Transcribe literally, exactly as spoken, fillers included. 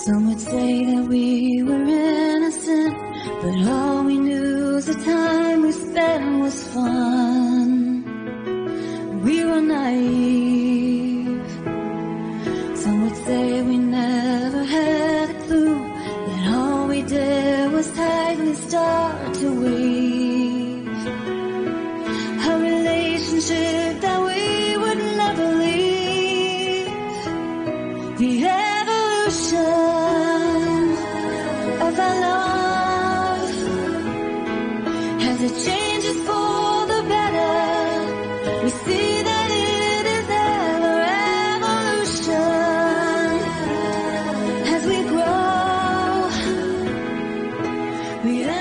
Some would say that we were innocent, but all we knew is the time we spent was fun. We were naive. Some would say we never had a clue, that all we did was tightly start to weave a relationship that we would never leave. The evolution of our love, as it changes for the better, we see that it is ever evolution. As we grow, we